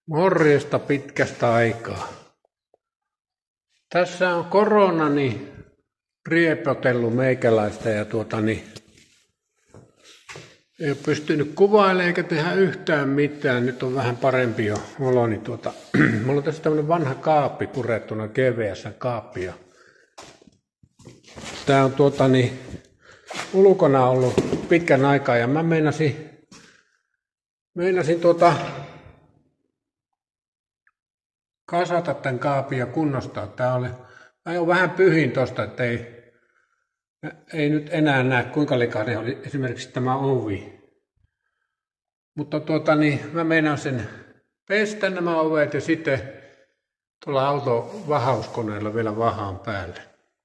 Morjesta pitkästä aikaa. Tässä on koronani riepotellut meikäläistä ja ei ole pystynyt kuvailemaan eikä tehdä yhtään mitään. Nyt on vähän parempi jo olo. Mulla on tässä tämmönen vanha kaappi purettuna GVS-kaappi. Tää on ulkona ollut pitkän aikaa ja mä meinasin kasata tämän kaapin ja kunnostaa. Mä oon vähän pyhin tosta, että ei nyt enää näe kuinka likainen oli esimerkiksi tämä ovi. Mutta mä meinaan sen pestä nämä ovet ja sitten tuolla autovahauskoneella vielä vahaan päälle.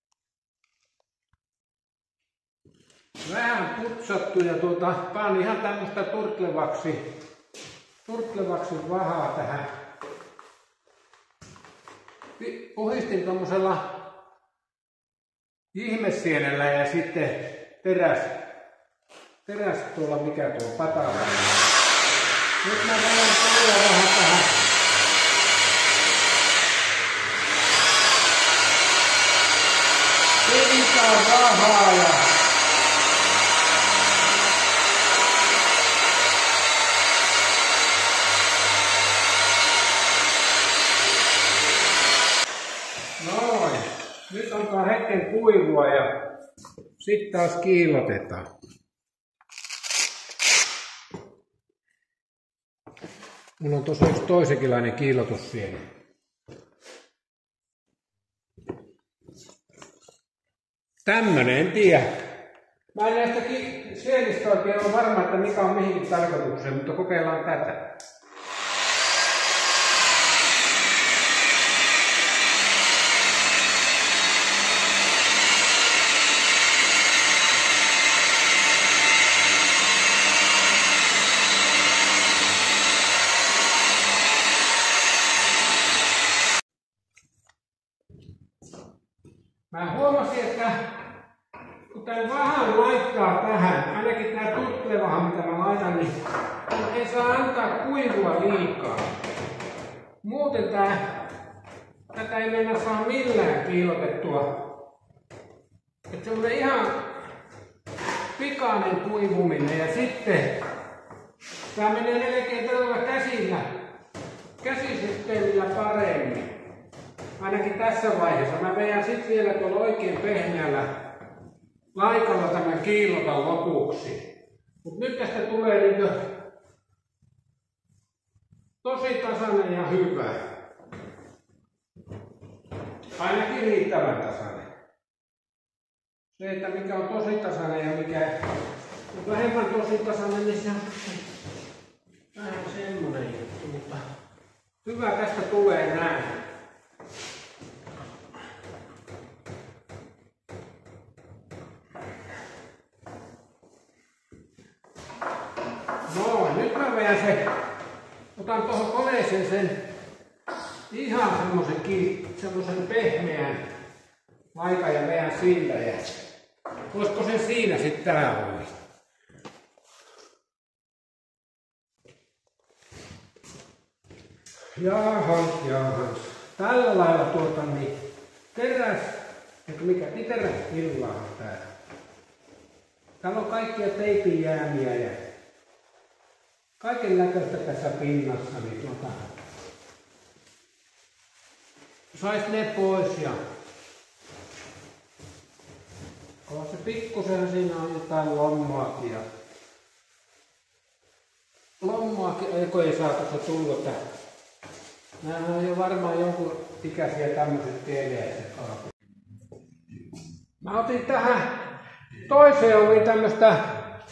Vähän putsattu ja paan ihan tämmöstä turtlevaksi vahaa tähän. Puhistin tommosella ihmesienellä ja sitten teräs tuolla, mikä tuo patara. Nyt mä vedän tuolla vähän tähän. Pintaan rahaa ja noin. Nyt antaa hetken kuivua ja sitten taas kiillotetaan. Mulla on tuossa yksi toisenkinlainen kiillotussieni. Tämmönen, en tiedä. Mä en näistä sienistä oikein ole varma, että mikä on mihinkin tarkoitukseen, mutta kokeillaan tätä. Mä huomasin, että kun tämän vahan laittaa tähän, ainakin tää turtlevahan mitä mä laitan, niin ei saa antaa kuivua liikaa. Muuten tätä ei mennä saa millään kiillotettua. Että se on ihan pikainen kuivuminen ja sitten tää menee melkein tällä käsisysteemillä paremmin. Ainakin tässä vaiheessa. Mä vedän sitten vielä tuolla oikein pehmeällä laikalla tämän kiillotan lopuksi. Mut nyt tästä tulee tosi tasainen ja hyvä. Ainakin riittävän tasainen. Se, että mikä on tosi tasainen ja mikä on vähemmän tosi tasainen, niin se on vähän semmonen juttu. Mutta hyvä tästä tulee näin. No, nyt mä vedän otan tuohon koneeseen sen ihan semmosen pehmeän laikan ja vedän sillä ja voisiko se siinä sitten tää olla? Jahas. Tällä lailla teräspillaa täällä. Täällä on kaikkia teipinjäämiä ja kaiken näköistä tässä pinnassa, niin sais ne pois ja on se pikkusen siinä on jotain lommoakin ja ei saa tuossa tulla. Nämähän on jo varmaan jonkun ikäisiä tämmöiset TVS-kaapit. Mä otin tähän toiseen oviin tämmöstä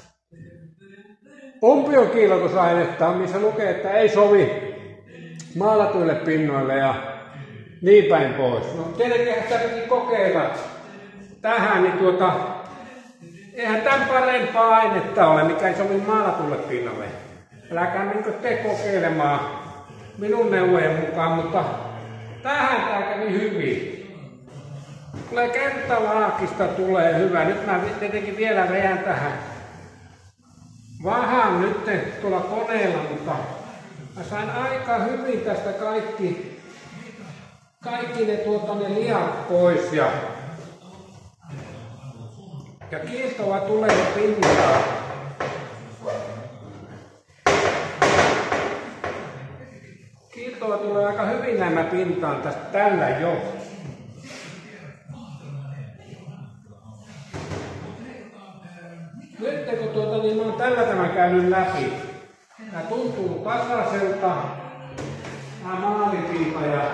umpiokiillotusainetta, missä lukee, että ei sovi maalatuille pinnoille ja niin päin pois. No tietenkin tätäkin kokeilla tähän, niin eihän tämän parempaa ainetta ole, mikä ei sovi maalatuille pinnoille. Äläkää menkö te kokeilemaan minun neuvojen mukaan, mutta tähän tää kävi hyvin. Tulee kertalaakista, tulee hyvä. Nyt mä tietenkin vielä vedän tähän vahan nyt tuolla koneella, mutta Mä sain aika hyvin tästä kaikki ne lihat pois ja kiiltova tulee pintaan. Kiiltova tulee aika hyvin nämä pintaan tästä tällä jo. Nyt kun mä oon tällä tämän käynyt läpi. Tää tuntuu tasaiselta. Tää maalipiipa ja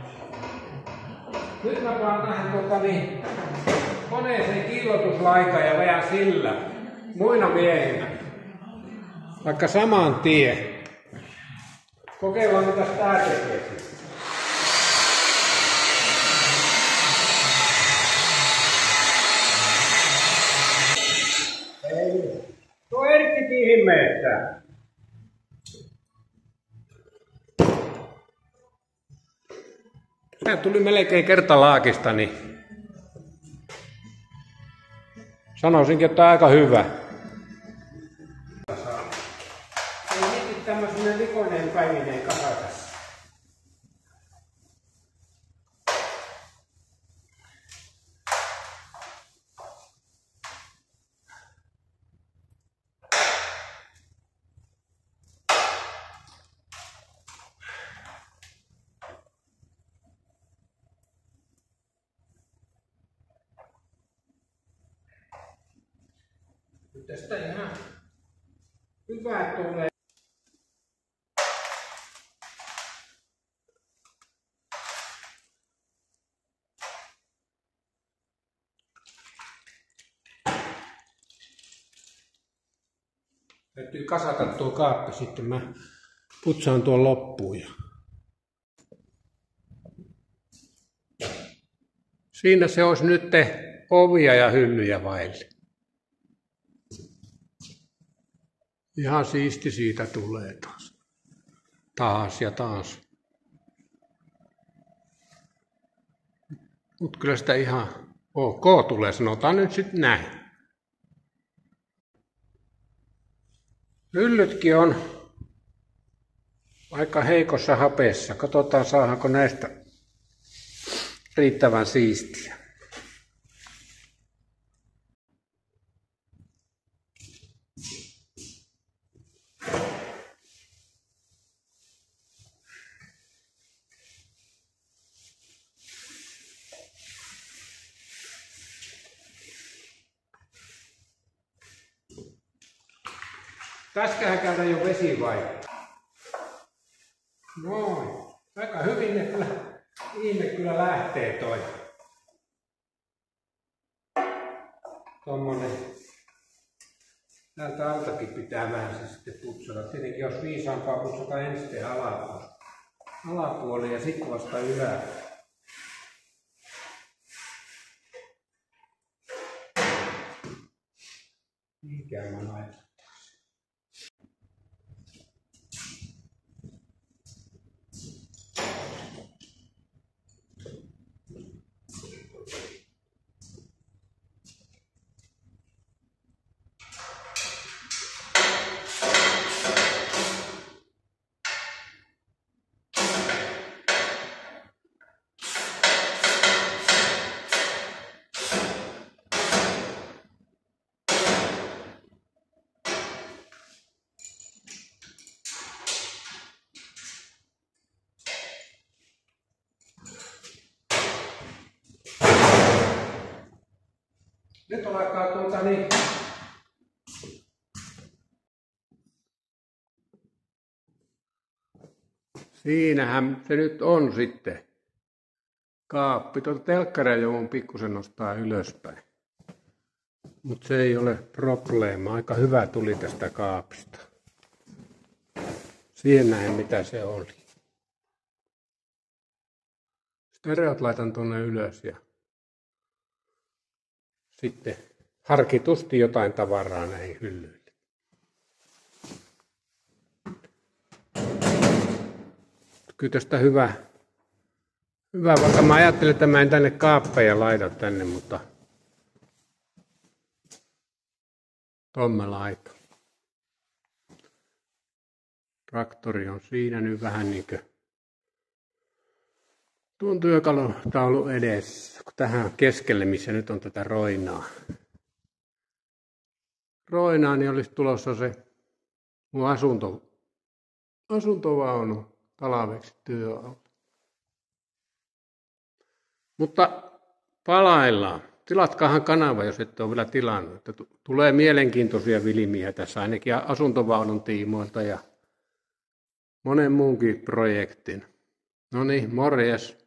nyt mä paan tähän koneeseen kiillotuslaika ja vedän sillä muina miehinä. Vaikka saman tien. Kokeillaan mitä tää tekee. Tuo Erkkikin ihmeessä. Se tuli melkein kertalaakista, niin sanoisinkin, että aika hyvä. Ei heti tämmöinen likoinen päivinen kasakassa. Tästä ihan hyvä tulee. Täytyy kasata tuo kaappi, sitten mä putsaan tuon loppuun. Siinä se olisi nyt ovia ja hyllyjä vaille. Ihan siisti siitä tulee taas. Taas ja taas. Mut kyllä sitä ihan ok tulee, sanotaan nyt sitten näin. Hyllytkin on aika heikossa hapessa. Katsotaan saadaanko näistä riittävän siistiä. Tässähän käydään jo vesi vaihtaa. Noin. Aika hyvin ne kyllä, ihme kyllä lähtee toi. Tommonen. Täältä altakin pitää vähän se sitten putsata. Tietenkin jos viisaampaa putsata ensin alapuoli ja sitten vasta yläpuoli. Mikä mä laitan? Nyt alkaa siinähän se nyt on sitten. Kaappi. Telkkaria joudun pikkusen nostaa ylöspäin. Mutta se ei ole probleema. Aika hyvä tuli tästä kaapista. Siihen näen mitä se oli. Stereot laitan tuonne ylös ja sitten harkitusti jotain tavaraa näihin hyllyille. Kyllä tästä hyvä, vaikka mä ajattelin, että mä en tänne kaappeja laita tänne, mutta tuon mä laitan. Traktori on siinä nyt vähän niinkö tuon työkalutaulun edessä, kun tähän keskelle, missä nyt on tätä roinaa, niin olisi tulossa se mun asuntovaunu talveksi työalle. Mutta palaillaan. Tilatkaahan kanava, jos ette ole vielä tilannut. Tulee mielenkiintoisia vilmiä tässä ainakin asuntovaunun tiimoilta ja monen muunkin projektin. No niin, morjes.